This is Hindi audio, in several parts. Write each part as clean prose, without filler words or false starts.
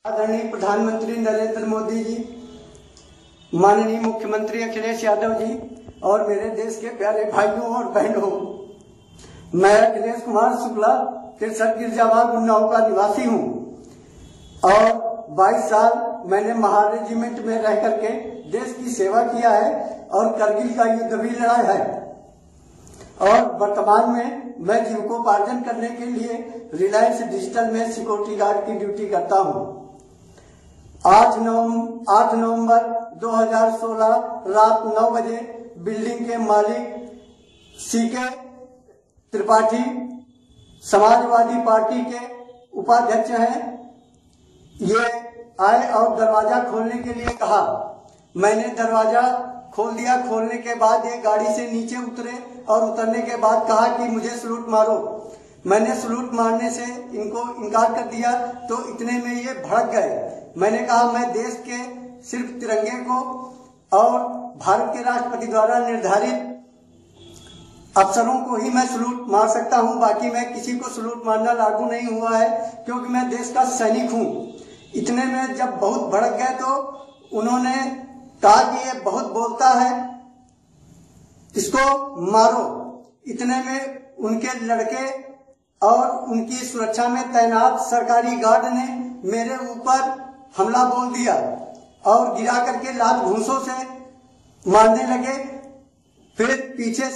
आदरणीय प्रधानमंत्री नरेंद्र मोदी जी, माननीय मुख्यमंत्री अखिलेश यादव जी और मेरे देश के प्यारे भाइयों और बहनों, मैं अखिलेश कुमार शुक्ला 63 गिरजाबाग उन्नाव का निवासी हूँ और 22 साल मैंने महार रेजिमेंट में रह करके देश की सेवा किया है और करगिल का युद्ध भी लड़ा है और वर्तमान में मैं जीविकोपार्जन करने के लिए रिलायंस डिजिटल में सिक्योरिटी गार्ड की ड्यूटी करता हूँ। 8 नवंबर 2016 रात 9 बजे बिल्डिंग के मालिक सीके त्रिपाठी समाजवादी पार्टी के उपाध्यक्ष हैं, ये आए और दरवाजा खोलने के लिए कहा। मैंने दरवाजा खोल दिया। खोलने के बाद ये गाड़ी से नीचे उतरे और उतरने के बाद कहा कि मुझे सलूट मारो। मैंने सलूट मारने से इनको इनकार कर दिया तो इतने में ये भड़क गए। मैंने कहा मैं देश के सिर्फ तिरंगे को और भारत के राष्ट्रपति द्वारा निर्धारित अफसरों को ही मैं सलूट मार सकता हूं, बाकी मैं किसी को सलूट मारना लागू नहीं हुआ है क्योंकि मैं देश का सैनिक हूं। इतने में जब बहुत भड़क गए तो उन्होंने कहा कि ये बहुत बोलता है, इसको मारो। इतने में उनके लड़के और उनकी सुरक्षा में तैनात सरकारी गार्ड ने मेरे ऊपर हमला बोल दिया और गिरा करके लात घूंसों से मारने लगे। फिर पीछे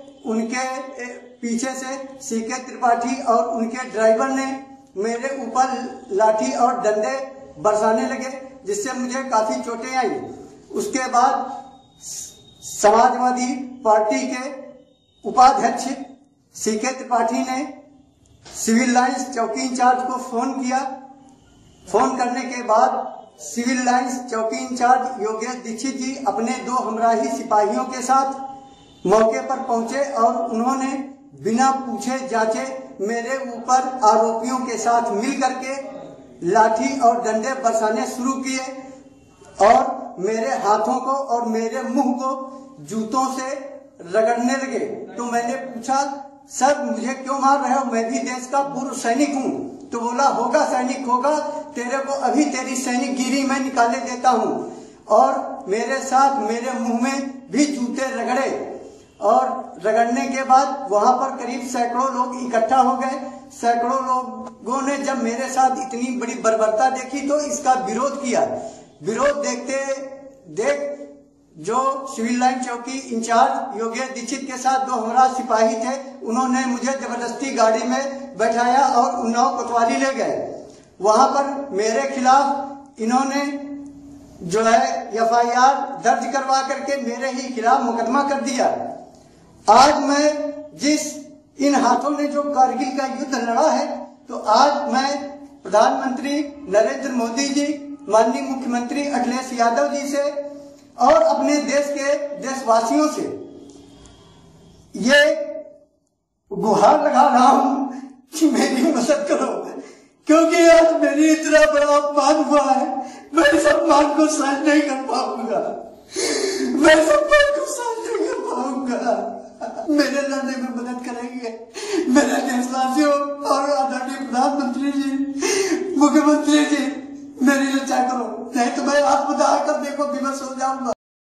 से सीके त्रिपाठी और उनके ड्राइवर ने मेरे ऊपर लाठी और डंडे बरसाने लगे, जिससे मुझे काफी चोटें आई। उसके बाद समाजवादी पार्टी के उपाध्यक्ष सीके त्रिपाठी ने सिविल लाइंस चौकी इंचार्ज को फोन किया। फोन करने के बाद सिविल लाइंस चौकी इंचार्ज योगेश दीक्षित जी अपने 2 हमराही सिपाहियों के साथ मौके पर पहुंचे और उन्होंने बिना पूछे जांचे मेरे ऊपर आरोपियों के साथ मिल करके लाठी और डंडे बरसाने शुरू किए और मेरे हाथों को और मेरे मुंह को जूतों से रगड़ने लगे। तो मैंने पूछा, सर मुझे क्यों मार रहे हो, मैं भी देश का पूर्व सैनिक हूँ। तो बोला, होगा सैनिक होगा, तेरे को अभी तेरी सैनिक गिरी मैं निकाले देता हूँ। और मेरे साथ मेरे मुंह में भी जूते रगड़े और रगड़ने के बाद वहां पर करीब सैकड़ों लोग इकट्ठा हो गए। सैकड़ों लोगों ने जब मेरे साथ इतनी बड़ी बर्बरता देखी तो इसका विरोध किया। विरोध देख जो सिविल लाइन चौकी इंचार्ज योगेश दीक्षित के साथ 2 हमरा सिपाही थे, उन्होंने मुझे जबरदस्ती गाड़ी में बैठाया और उन्नाव कोतवाली ले गए। वहां पर मेरे खिलाफ इन्होंने जो है FIR दर्ज करवा करके मेरे ही खिलाफ मुकदमा कर दिया। आज मैं इन हाथों ने जो कारगिल का युद्ध लड़ा है, तो आज मैं प्रधानमंत्री नरेंद्र मोदी जी, माननीय मुख्यमंत्री अखिलेश यादव जी से और अपने देश के देशवासियों से ये गुहार लगा रहा हूं कि मेरी मदद करो, क्योंकि आज मेरी इतना बड़ा अपमान हुआ है, मैं इस अपमान को सहन नहीं कर पाऊंगा। मेरे लड़ने में मदद करेंगे मेरे देशवासियों और आदरणीय प्रधानमंत्री जी, मुख्यमंत्री जी,